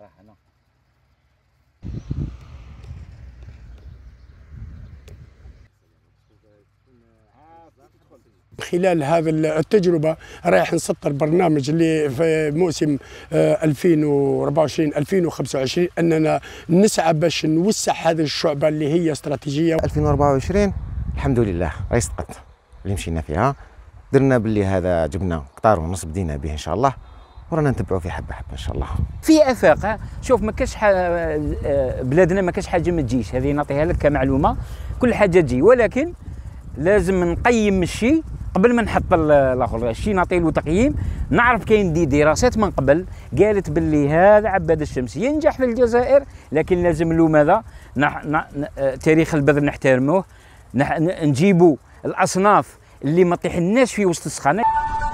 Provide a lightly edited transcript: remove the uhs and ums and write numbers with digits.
خلال هذه التجربة رايح نسطر برنامج اللي في موسم 2024-2025 أننا نسعى باش نوسع هذه الشعبة اللي هي استراتيجية. 2024 الحمد لله راهي صدقت اللي مشينا فيها، درنا باللي هذا جبنا قطار ونص بدينا به إن شاء الله، ورانا نتبعوا في حبة حبة إن شاء الله. في آفاق، شوف ما كاش بلادنا ما كاش حاجة ما تجيش، هذه نعطيها لك كمعلومة، كل حاجة تجي، ولكن لازم نقيم الشيء قبل ما نحط الاخر، الشيء نعطي له تقييم، نعرف كاين دراسات من قبل قالت باللي هذا عباد الشمس ينجح في الجزائر، لكن لازم له ماذا؟ تاريخ البذر نحترموه، نجيبوا الاصناف اللي ما طيحناش في وسط السخانه.